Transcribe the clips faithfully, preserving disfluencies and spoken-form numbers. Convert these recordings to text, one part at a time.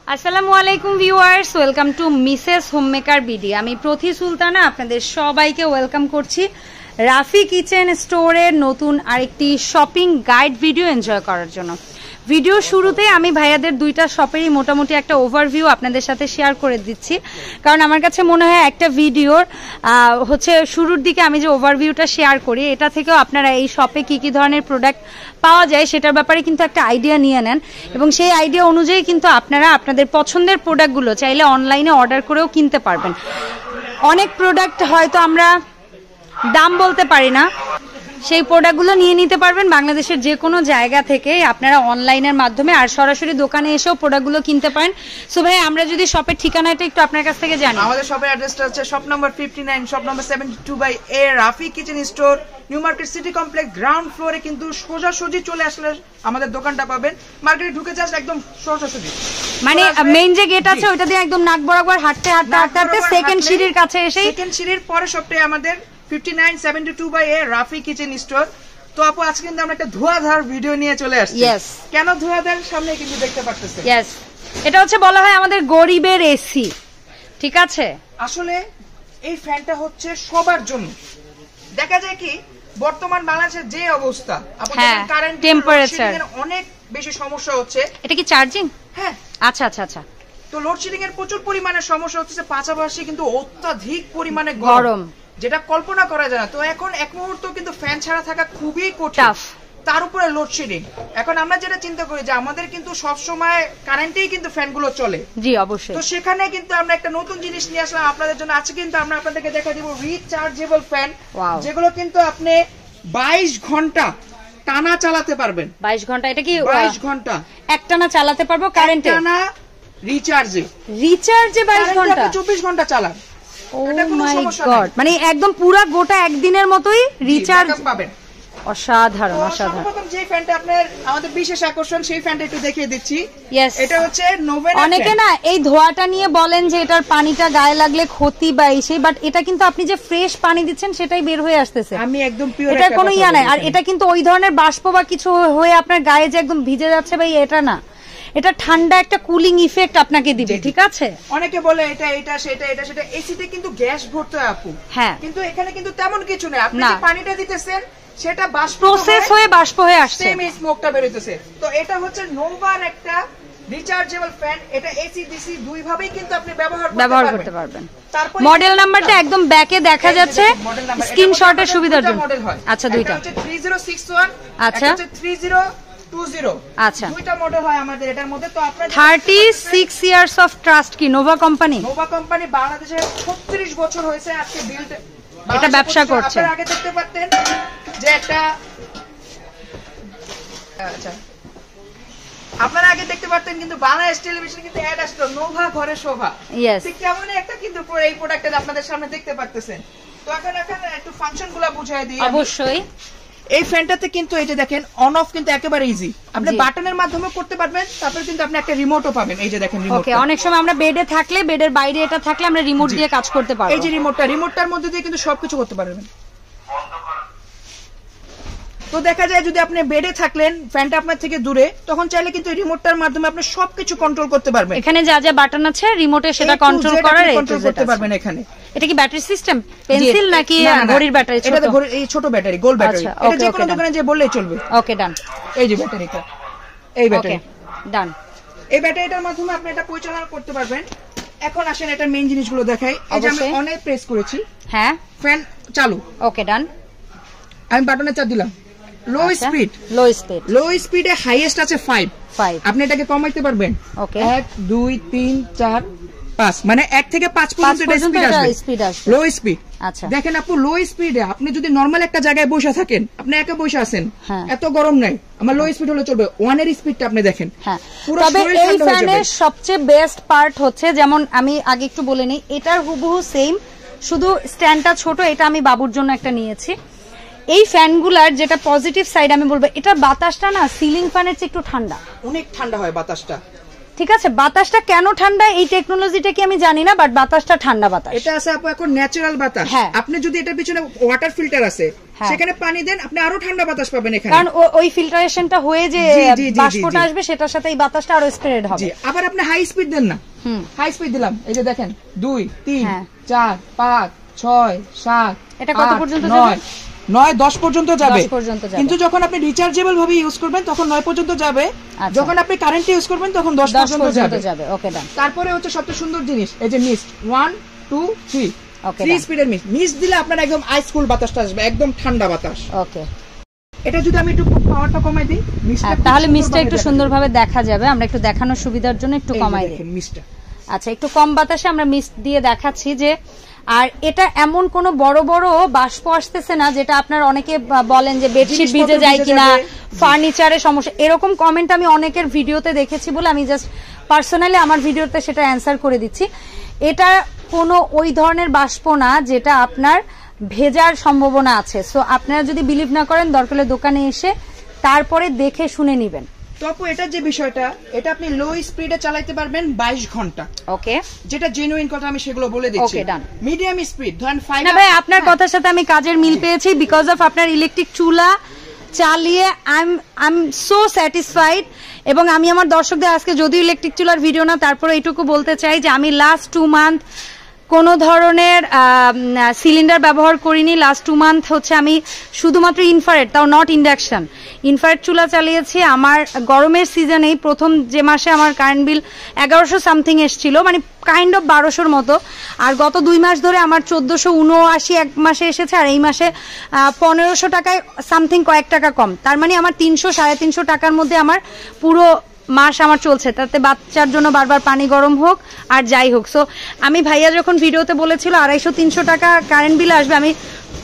আসসালামু আলাইকুম viewers, welcome to Mrs homemaker BD. আমি প্রতি সুলতানা আপনাদের সবাইকে ওয়েলকাম করছি রাফি কিচেন স্টোরের নতুন আরেকটি শপিং গাইড ভিডিও এনজয় করার জন্য। ভিডিও শুরুতে আমি ভাইয়াদের দুইটা শপেরই মোটামুটি একটা ওভারভিউ আপনাদের সাথে শেয়ার করে দিচ্ছি, কারণ আমার কাছে মনে হয় একটা ভিডিওর হচ্ছে শুরুর দিকে আমি যে ওভারভিউটা শেয়ার করি, এটা থেকেও আপনারা এই শপে কি কি ধরনের প্রোডাক্ট পাওয়া যায় সেটার ব্যাপারে কিন্তু একটা আইডিয়া নিয়ে নেন, এবং সেই আইডিয়া অনুযায়ী কিন্তু আপনারা আপনাদের পছন্দের প্রোডাক্টগুলো চাইলে অনলাইনে অর্ডার করেও কিনতে পারবেন। অনেক প্রোডাক্ট হয়তো আমরা দাম বলতে পারি না, সেই প্রোডাক্টগুলো নিয়ে নিতে পারবেন বাংলাদেশের যে কোনো জায়গা থেকে আপনারা অনলাইনের মাধ্যমে, আর সরাসরি দোকানে এসেও প্রোডাক্টগুলো কিনতে পারেন। সো ভাই, আমরা যদি শপের ঠিকানাটা একটু আপনার কাছ থেকে জানি। আমাদের শপের অ্যাড্রেসটা হচ্ছে shop number fifty nine, shop number seventy two by A, Rafi kitchen store, new market city complex, ground ফ্লোরে। কিন্তু সোজাসুজি চলে আসলে আমাদের দোকানটা পাবেন। মার্কেটে ঢুকে যাস একদম সোজাসুজি, মানে মেইন যে গেট আছে ওইটা দিয়ে একদম নাক বরাবর হাঁটতে হাঁটতে হাঁটতে হাঁটতে সেকেন্ড সিঁড়ির কাছে এসে, সেকেন্ড সিঁড়ির পরে শপটাই আমাদের fifty nine seventy two by A, Rafi kitchen store. তো আপু, আজকে কিন্তু আমরা একটা ধোঁয়াধার ভিডিও নিয়ে চলে আসছি। কেন ধোঁয়াধার? সামনে কিন্তু দেখতে পাচ্ছেন, ইয়েস, এটা হচ্ছে বলা হয় আমাদের গরিবের এসি। ঠিক আছে, আসলে এই ফ্যানটা হচ্ছে সবার জন্য। দেখা যায় কি বর্তমান বাংলাদেশের যে অবস্থা, হ্যাঁ, কারেন্ট টেম্পারেচার অনেক বেশি সমস্যা হচ্ছে। এটা কি চার্জিং? হ্যাঁ, আচ্ছা আচ্ছা আচ্ছা। তো লোডশেডিং এর প্রচুর পরিমাণে সমস্যা হচ্ছে, পাশাপাশি কিন্তু অত্যাধিক পরিমাণে গরম, যেটা কল্পনা করা যায় না। তো এখন এক মুহূর্ত কিন্তু ফ্যান ছাড়া থাকা খুবই কঠিন, তার উপরে লোডশেডিং। এখন আমরা যেটা চিন্তা করি যে আমাদের কিন্তু সব সময় কারেন্টেই কিন্তু ফ্যানগুলো চলে। জি, অবশ্যই। তো সেখানে কিন্তু আমরা একটা নতুন জিনিস নিয়ে আসলাম আপনাদের জন্য। আজকে কিন্তু আমরা আপনাদেরকে দেখা দিব রিচার্জেবল ফ্যান, যেগুলো কিন্তু আপনি বাইশ ঘন্টা টানা চালাতে পারবেন। বাইশ ঘন্টা? এটা কি বাইশ ঘন্টা একটানা চালাতে পারবো কারেন্টে? টানা রিচার্জে, রিচার্জে বাইশ ঘন্টা, চব্বিশ ঘন্টা চালান। মানে একদম পুরো গোটা একদিনের মতোই রিচার্জ পাবেন। অসাধারণ অসাধারণ। যে ফ্যানটা আপনার আমাদের বিশেষ আকর্ষণ, সেই ফ্যানটা একটু দেখিয়ে দিচ্ছি। এটা হচ্ছে নোভেনা। অনেকে না এই ধোঁয়াটা নিয়ে বলেন যে এটার পানিটা গায়ে লাগলে ক্ষতি বা এই, বাট এটা কিন্তু আপনি যে ফ্রেশ পানি দিচ্ছেন সেটাই বের হয়ে আসতেছে। আমি একদম পিওর, এটা কোনো ইয়া নাই। আর এটা কিন্তু ওই ধরনের বাষ্প বা কিছু হয়ে আপনার গায়ে যে একদম ভিজে যাচ্ছে ভাই, এটা না, এটা ঠান্ডা একটা কুলিং ইফেক্ট আপনাকে দিবে। ঠিক আছে, অনেকে বলে এটা এটা সেটা এটা সেটা, এসিতে কিন্তু গ্যাস ভরতে হয় আপু। হ্যাঁ, কিন্তু এখানে কিন্তু তেমন কিছু নেই। আপনি যে পানিটা দিতেছেন সেটা বাষ্প প্রসেস হয়ে বাষ্প হয়ে আসছে, সেম স্মোকটা বের হইতেছে। তো এটা হচ্ছে নোভার একটা রিচার্জেবল ফ্যান। এটা এসি ডিসি দুই ভাবেই কিন্তু আপনি ব্যবহার ব্যবহার করতে পারবেন। তারপর মডেল নাম্বারটা একদম ব্যাকে দেখা যাচ্ছে স্ক্রিনশটের সুবিধার জন্য। আচ্ছা, দুইটা হচ্ছে থ্রি জিরো সিক্স ওয়ান, আচ্ছা হচ্ছে থ্রি জিরো টু জিরো, আচ্ছা, দুইটা মডেল হয় আমাদের এটার মধ্যে। তো আপনারা thirty six years of trust কি নোভা কোম্পানি? নোভা কোম্পানি বাংলাদেশে ছত্রিশ বছর হয়েছে আজকে বিল্ড, এটা ব্যবসা করছে। আপনারা আগে দেখতে পারতেন যে একটা, আচ্ছা আপনারা আগে দেখতে পারতেন কিন্তু বাংলাদেশ টেলিভিশন কিন্তু অ্যাড আসতো নোভা ঘরে শোভা। ঠিক তেমন একটা কিন্তু এই প্রোডাক্টটা আপনাদের সামনে দেখতে পারতেছেন। তো এখন এখন একটু ফাংশনগুলো বুঝিয়ে দিই। অবশ্যই এই ফ্যানটাতে কিন্তু এই যে দেখেন অন অফ কিন্তু একেবারে ইজি, আপনি বাটনের মাধ্যমে করতে পারবেন। তারপরে কিন্তু আপনি একটা রিমোটও পাবেন। এই যে দেখেন রিমোট। ওকে, অনেক সময় আমরা বেডে থাকলে বেডের বাইরে এটা থাকলে আমরা রিমোট দিয়ে কাজ করতে পারবো। এই যে রিমোটটা, রিমোটটার মধ্যে দিয়ে কিন্তু সবকিছু করতে পারবেন। তো দেখা যায় যদি আপনি বেডে থাকলেন, ফ্যানটা আপনার থেকে দূরে, তখন চাইলে কিন্তু রিমোটটার মাধ্যমে আপনি সবকিছু কন্ট্রোল করতে পারবেন। এখানে যা যা বাটন আছে রিমোটে সেটা কন্ট্রোল করার কন্ট্রোল করতে পারবেন এখানে। এটা কি ব্যাটারি সিস্টেম, পেন্সিল নাকি ঘড়ির ব্যাটারি? এটা তো ঘড়ির, এই ছোট ব্যাটারি, গোল ব্যাটারি। এটা যে কোনো দোকানে যে বললেই চলবে। ওকে, ডান। এই যে ব্যাটারিটা, এই ব্যাটারি, ডান। এই ব্যাটারিটার মাধ্যমে আপনি এটা পরিচালনা করতে পারবেন। এখন আসেন এটার মেইন জিনিসগুলো দেখাই। এই যে আমি অনে প্রেস করেছি, হ্যাঁ, ফ্যান চালু। ওকে, ডান। আমি বাটনে চাপ দিলাম। লো স্পিড, লো স্পিড, লো স্পিডে হাইয়েস্ট আছে ফাইভ। আপনি এটাকে কমাইতে পারবেন। ওকে, এক দুই তিন চার পাঁচ, মানে এক থেকে পাঁচ পর্যন্ত স্পিড আসবে। Low speed. আচ্ছা, দেখেন আপু, লো স্পিডে আপনি যদি নরমাল একটা জায়গায় বসে থাকেন, আপনি একা বসে আছেন, এত গরম নাই, আমার লো স্পিড হলে চলবে। ওয়ান এর স্পিডটা আপনি দেখেন। হ্যাঁ, তবে এই ফ্যানের সবচেয়ে বেস্ট পার্ট হচ্ছে, যেমন আমি আগে একটু বলে নিই, এটার হুবহু সেম, শুধু স্ট্যান্ডটা ছোট। এটা আমি বাবুর জন্য একটা নিয়েছি। এই ফ্যানগুলার যেটা পজিটিভ সাইড আমি বলবো, এটা বাতাসটা না সিলিং ফ্যানের চেয়ে একটু ঠান্ডা, অনেক ঠান্ডা হয় বাতাসটা। ঠিক আছে, বাতাসটা কেন ঠান্ডা এই টেকনোলজিটা কি আমি জানি না, বাট বাতাসটা ঠান্ডা বাতাস। এটা আছে আপু এখন ন্যাচারাল বাতাস। আপনি যদি এটার পিছনে ওয়াটার ফিল্টার আছে, সেখানে পানি দেন, আপনি আরো ঠান্ডা বাতাস পাবেন এখানে, কারণ ওই ফিল্টারেশনটা হয়ে যে বাষ্পটা আসবে সেটার সাথে এই বাতাসটা আরো স্প্রেড হবে। আবার আপনি হাই স্পিড দেন না, হাই স্পিড দিলাম, এই যে দেখেন দুই তিন চার পাঁচ ছয় সাত, এটা কত পর্যন্ত যাবে? নয় দশ পর্যন্ত যাবে, কিন্তু যখন আপনি রিচার্জেবল ভাবে ইউজ করবেন তখন নয় পর্যন্ত যাবে, যখন আপনি কারেন্ট ইউজ করবেন তখন দশ পর্যন্ত যাবে। ওকে ডান। তারপরে হচ্ছে সবচেয়ে সুন্দর জিনিস এই যে mist, one two three, three স্পিডের মিস্ট। মিস্ট দিলে আপনার একদম আইস কুল বাতাসটা আসবে, একদম ঠান্ডা বাতাস। ওকে, এটা যদি আমি একটু পাওয়ারটা কমাই দিই তাহলে মিস্টটা একটু সুন্দরভাবে দেখা যাবে। আমরা একটু দেখানোর সুবিধার জন্য একটু কমাই দিই মিস্টটা। আচ্ছা, একটু কম বাতাসে আমরা মিস্ট দিয়ে দেখাচ্ছি যে, আর এটা এমন কোন বড় বড় বাষ্প আসতেছে না যেটা আপনার অনেকে বলেন যে বেডশিট ভিজে যায় কিনা, ফার্নিচারে সমস্যা, এরকম কমেন্ট আমি অনেকের ভিডিওতে দেখেছি বলে আমি জাস্ট পার্সোনালি আমার ভিডিওতে সেটা অ্যান্সার করে দিচ্ছি। এটা কোনো ওই ধরনের বাষ্প না যেটা আপনার ভেজার সম্ভাবনা আছে। সো আপনারা যদি বিলিভ না করেন দরকার হলে দোকানে এসে তারপরে দেখে শুনে নেবেন। তপু এটা যে বিষয়টা, এটা আপনি লো স্পিডে চালাতে পারবেন বাইশ ঘন্টা। ওকে, যেটা জেনুইন কথা আমি সেগুলো বলে দিচ্ছি। Okay done. মিডিয়াম স্পিড ধরেন ফাইভ। না ভাই, আপনার কথার সাথে আমি কাজের মিল পেয়েছি, বিকজ অফ আপনার ইলেকট্রিক চুলা চালিয়ে I am I am so satisfied. এবং আমি আমার দর্শকদের আজকে যদিও ইলেকট্রিক চুলার ভিডিও না, তারপরে এইটুকু বলতে চাই যে আমি লাস্ট টু মান্থ কোনো ধরনের সিলিন্ডার ব্যবহার করিনি। লাস্ট টু মান্থ হচ্ছে আমি শুধুমাত্র ইনফ্রারেড, তাও নট ইন্ডাকশন, ইনফ্রারেড চুলা চালিয়েছি। আমার গরমের সিজনেই প্রথম যে মাসে আমার কারেন্ট বিল এগারোশো সামথিং এসছিল, মানে কাইন্ড অফ বারোশোর মতো। আর গত দুই মাস ধরে আমার চোদ্দশো উনআশি এক মাসে এসেছে, আর এই মাসে পনেরোশো টাকায় সামথিং কয়েক টাকা কম। তার মানে আমার তিনশো সাড়ে তিনশো টাকার মধ্যে আমার পুরো মাস আমার চলছে, তাতে বাচ্চার জন্য বারবার পানি গরম হোক আর যাই হোক। সো আমি ভাইয়া যখন ভিডিওতে বলেছিল আড়াইশো তিনশো টাকা কারেন্ট বিল আসবে, আমি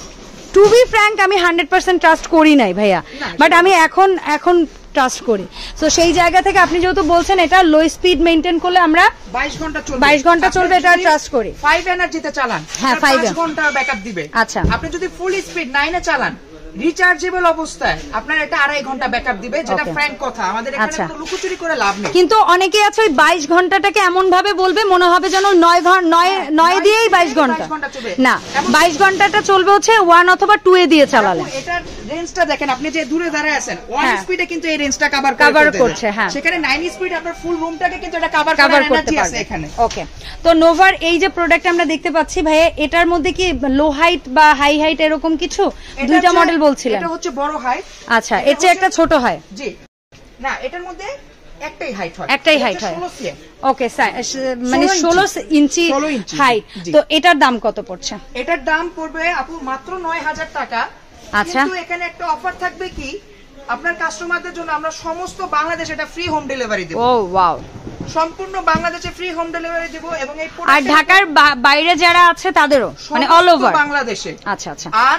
টু বি ফ্র্যাঙ্ক আমি হান্ড্রেড পার্সেন্ট ট্রাস্ট করি নাই ভাইয়া, বাট আমি এখন এখন ট্রাস্ট করি। সো সেই জায়গা থেকে আপনি যেহেতু বলছেন এটা লো স্পিড মেইনটেইন করলে আমরা বাইশ ঘন্টা চলবে, বাইশ ঘন্টা চলবে, এটা ট্রাস্ট করি। ফাইভ এনার্জিতে চালান, হ্যাঁ ফাইভ ঘন্টা ব্যাকআপ দিবে। আচ্ছা, আপনি যদি ফুল স্পিড নাইনে চালান রিচার্জেবল অবস্থায় আপনার এটা আড়াই ঘন্টা ব্যাকআপ দিবে, যেটা ফ্র্যাঙ্ক কথা। আমাদের এখানে কোনো লুকোচুরি করে লাভ নেই। কিন্তু অনেকে আছে ওই বাইশ ঘন্টাটাকে এমন ভাবে বলবে মনে হবে যেন নয় নয় নয় দিয়েই বাইশ ঘন্টা, না বাইশ ঘন্টাটা চলবে হচ্ছে ওয়ান অথবা টু এ দিয়ে চালালে। এটার রেঞ্জটা দেখেন, আপনি যে দূরে দাঁড়ায় আছেন ওয়ান স্পিডে কিন্তু এই রেঞ্জটা কভার কভার করছে, হ্যাঁ সেখানে নাইন স্পিড আপনার ফুল রুমটাকে কিন্তু এটা কভার করার এনার্জি আছে এখানে। ওকে, তো নোভার এই যে প্রোডাক্ট আমরা দেখতে পাচ্ছি ভাইয়া, এটার মধ্যে কি লো হাইট বা হাই হাইট এরকম কিছু? দুইটা মডেল বলছিলেন। এটা হচ্ছে বড় হাইট। আচ্ছা, এর চেয়ে একটা ছোট হয়? জি না, এটার মধ্যে একটাই হাইট হয়, একটাই হাইট হয়। ওকে, মানে ষোলো ইঞ্চি হাইট। তো এটার দাম কত পড়ছে? এটার দাম পড়বে আপু মাত্র নয় হাজার টাকা। আচ্ছা, কিন্তু এখানে একটা অফার থাকবে কি, আপনার কাস্টমারদের জন্য আমরা সমস্ত বাংলাদেশ এটা ফ্রি হোম ডেলিভারি দেব। ও ওয়াও, সম্পূর্ণ বাংলাদেশে ফ্রি হোম ডেলিভারি দেব। এবং এই আর ঢাকার বাইরে যারা আছে তাদেরও, মানে অল ওভার বাংলাদেশে। আচ্ছা আচ্ছা। আর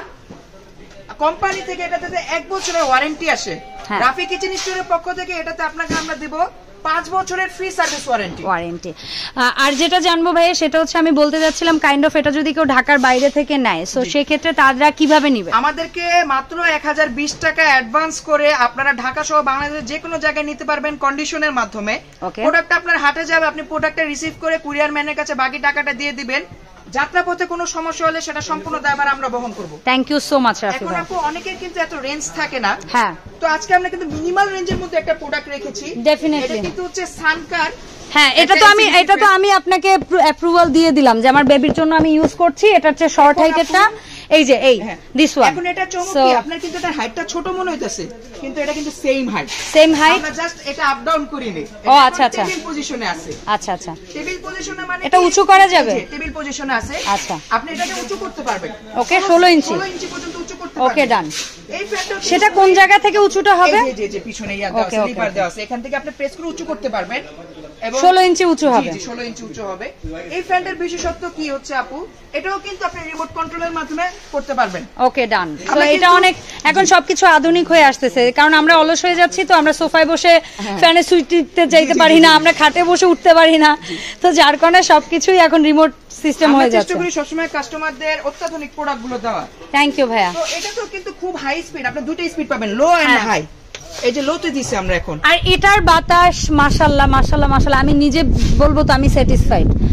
কোম্পানি থেকে এটাতে এক বছরের ওয়ারেন্টি আসে। রাফি কিচেন স্টোরের পক্ষ থেকে এটাতে আপনাকে আমরা দেব পাঁচ বছরের ফ্রি সার্ভিস ওয়ারেন্টি। ওয়ারেন্টি। আর যেটা জানবো ভাইয়া সেটা হচ্ছে আমি বলতে যাচ্ছিলাম কাইন্ড অফ এটা যদি কেউ ঢাকার বাইরে থেকে নেয়, সো সেক্ষেত্রে তারা কিভাবে নিবে? আমাদেরকে মাত্র এক হাজার বিশ টাকা অ্যাডভান্স করে আপনারা ঢাকা সহ বাংলাদেশের যে কোনো জায়গায় নিতে পারবেন কন্ডিশনের মাধ্যমে। প্রোডাক্ট আপনার হাতে যাবে, আপনি প্রোডাক্টটা রিসিভ করে কুরিয়ার ম্যানের কাছে বাকি টাকাটা দিয়ে দিবেন। যাত্রাপথে কোনো সমস্যা হলে সেটা সম্পূর্ণ দায়ভার আমরা বহন করব। Thank you so much Rafi ভাই। এখন আপু অনেকের কিন্তু এত রেঞ্জ থাকে না, হ্যাঁ, তো আজকে আমরা কিন্তু মিনিমাল রেঞ্জের মধ্যে একটা প্রোডাক্ট রেখেছি। ডেফিনেটলি এটা কিন্তু হচ্ছে সানকার। হ্যাঁ, এটা তো আমি এটা তো আমি আপনাকে অ্যাপ্রুভাল দিয়ে দিলাম যে আমার বেবির জন্য আমি ইউজ করছি। এটা হচ্ছে শর্ট হাইটেরটা, এই যে এই দিস ওয়ান। এখন এটা চমক কি, আপনার কিন্তু এটা হাইটটা ছোট মনে হইতাছে, কিন্তু এটা কিন্তু সেম হাইট। সেম হাইট, আমরা জাস্ট এটা আপ ডাউন করি নি। ও আচ্ছা আচ্ছা, টেবিল পজিশনে আছে। আচ্ছা আচ্ছা, টেবিল পজিশনে মানে এটা উঁচু করা যাবে? টেবিল পজিশনে আছে। আচ্ছা, আপনি এটাকে উঁচু করতে পারবেন। ওকে, ষোলো ইঞ্চি ষোলো ইঞ্চি পর্যন্ত উঁচু করতে পারবেন। ওকে ডান। এই ফ্যানটা সেটা কোন জায়গা থেকে উঁচুটা হবে? এই যে যে পিছনে ইয়া দেওয়া আছে, লিভার দেওয়া আছে, এখান থেকে আপনি প্রেস করে উঁচু করতে পারবেন এবং ষোলো ইঞ্চি উঁচু হবে। জি, ষোলো ইঞ্চি উঁচু হবে। এই ফ্যানটার বিশেষত্ব কি হচ্ছে আপু, এটাও কিন্তু আপনি রিমোট কন্ট্রোলের মাধ্যমে করতে পারবেন। ওকে ডান। সো এটা অনেক এখন সবকিছু আধুনিক হয়ে আসতেছে, কারণ আমরা অলস হয়ে যাচ্ছি, তো আমরা সোফায় বসে ফ্যানে সুইচ টিপতে যাইতে পারি না, আমরা খাটে বসে উঠতে পারি না, তো যার কারণে সবকিছুই এখন রিমোট সিস্টেম হয়ে যাচ্ছে। চেষ্টা করি সবসময় কাস্টমারদের অত্যাধুনিক প্রোডাক্টগুলো দেওয়া। থ্যাংক ইউ ভাইয়া। তো এটা তো কিন্তু খুব হাই স্পিড, আপনি দুটো স্পিড পাবেন, লো এন্ড হাই। এই যে লোতে দিছি আমরা এখন। আর এটার বাতাস মাশাআল্লাহ মাশাআল্লাহ মাশাআল্লাহ, আমি নিজে বলবো তো আমি স্যাটিসফাইড।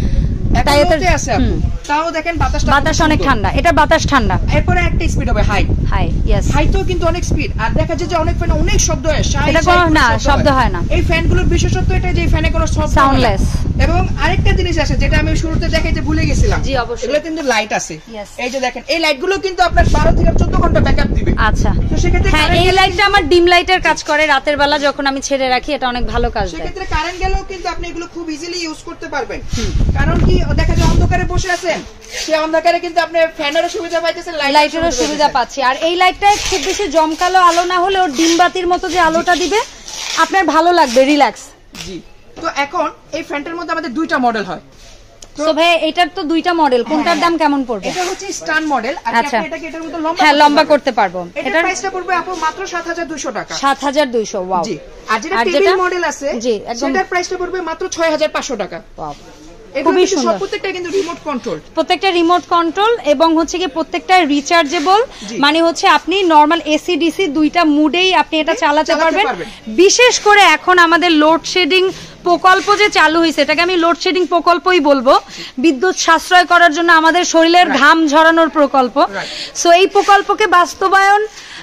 তাই এতে আছে আপু তাও দেখেন বাতাসটা বাতাস অনেক ঠান্ডা এটা বাতাস ঠান্ডা এরপরে একটা স্পিড হবে হাই হাই यस হাই তো কিন্তু অনেক স্পিড আর দেখা যায় যে অনেক ফ্যান অনেক শব্দ হয় এটা কোনো না শব্দ হয় না এই ফ্যানগুলোর বিশেষত্ব এটা যে ফ্যানে কোনো শব্দ সাউন্ডলেস এবং আরেকটা জিনিস আছে যেটা আমি শুরুতে দেখাইতে ভুলে গেছিলাম জি অবশ্যই এগুলো কিন্তু লাইট আছে এই যে দেখেন এই লাইটগুলো কিন্তু আপনার বারো থেকে চৌদ্দ ঘন্টা ব্যাকআপ দিবে আচ্ছা তো সেক্ষেত্রে হ্যাঁ এই লাইটটা আমার ডিম লাইটের কাজ করে রাতের বেলা যখন আমি ছেড়ে রাখি এটা অনেক ভালো কাজ দেয় সেক্ষেত্রে কারেন্ট গেলেও কিন্তু আপনি এগুলো খুব ইজিলি ইউজ করতে পারবেন কারণ কি দেখা যায় অন্ধকারে বসে আছেন সেই অন্ধকারে কিন্তু আপনি ফ্যানেরও সুবিধা পাইতেছেন লাইটেরও সুবিধা পাচ্ছি আর এই লাইটটা খুব বেশি জমকালো আলো না হলেও ডিম বাতির মতো যে আলোটা দিবে আপনার ভালো লাগবে রিল্যাক্স জি তো এখন এই ফ্যানটার মধ্যে আমাদের দুইটা মডেল হয় সো ভাই এটার তো দুইটা মডেল কোনটার দাম কেমন পড়বে এটা হচ্ছে স্টান মডেল আর আপনি এটাকে এটার মতো লম্বা হ্যাঁ লম্বা করতে পারবো এটার প্রাইসটা পড়বে আপু মাত্র সাত হাজার দুইশো টাকা সাত হাজার দুইশো ওয়াও জি আর যেটা টেবিল মডেল আছে জি একদম সেটার প্রাইসটা পড়বে মাত্র ছয় হাজার পাঁচশো টাকা ওয়াও খুবই সুন্দর প্রত্যেকটা কিন্তু রিমোট কন্ট্রোল প্রত্যেকটা রিমোট কন্ট্রোল এবং হচ্ছে কি প্রত্যেকটা রিচার্জেবল মানে হচ্ছে আপনি নরমাল এসি ডিসি দুইটা মুডেই আপনি এটা চালাতে পারবেন বিশেষ করে এখন আমাদের লোডশেডিং প্রকল্প যে চালু হয়েছে এটাকে আমি লোডশেডিং প্রকল্পই বলবো বিদ্যুৎ সাশ্রয় করার জন্য আমাদের শরীরের ঘাম ঝরানোর প্রকল্প সো এই প্রকল্পকে বাস্তবায়ন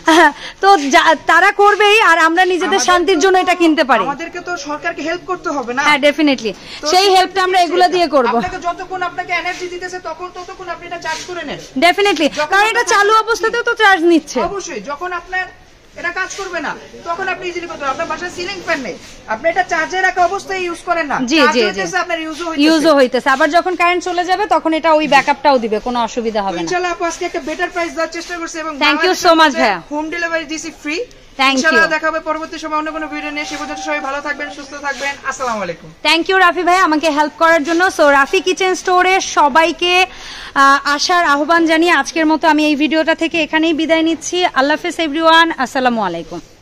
তো তারা করবেই আর আমরা নিজেদের শান্তির জন্য এটা কিনতে পারি আমাদেরকে তো সরকারকে হেল্প করতে হবে না হ্যাঁ ডেফিনেটলি সেই হেল্পটা আমরা এগুলা দিয়ে করব আপনাকে যতক্ষণ আপনাকে এনার্জি দিতেছে তখন ততক্ষণ আপনি এটা চার্জ করে নেন ডেফিনেটলি কারণ এটা চালু অবস্থাতেও তো চার্জ নিচ্ছে অবশ্যই যখন আপনার এটা কাজ করবে না তখন আপনি ইজিলি করতে আপনার বাসায় সিলিং ফ্যান নেই আপনি এটা চার্জে রাখা অবস্থায় ইউজ করেন না জি জি জি আপনার ইউজও হইতেছে ইউজও হইতেছে আবার যখন কারেন্ট চলে যাবে তখন এটা ওই ব্যাকআপটাও দিবে কোনো অসুবিধা হবে না ইনশাআল্লাহ আপু আজকে একটা বেটার প্রাইস দেওয়ার চেষ্টা করছি এবং থ্যাংক ইউ সো মাচ ভাইয়া হোম ডেলিভারি দিছি ফ্রি থ্যাংক ইউ ইনশাআল্লাহ দেখা হবে পরবর্তী সময় অন্য কোনো ভিডিও নিয়ে সে পর্যন্ত সবাই ভালো থাকবেন সুস্থ থাকবেন আসসালামু আলাইকুম থ্যাংক ইউ রাফি ভাই আমাকে হেল্প করার জন্য সো রাফি কিচেন স্টোরে সবাইকে আসার আহ্বান জানিয়ে আজকের মতো আমি এই ভিডিওটা থেকে এখানেই বিদায় নিচ্ছি আল্লাহ হাফেজ এভরিওয়ান আসসালামু আলাইকুম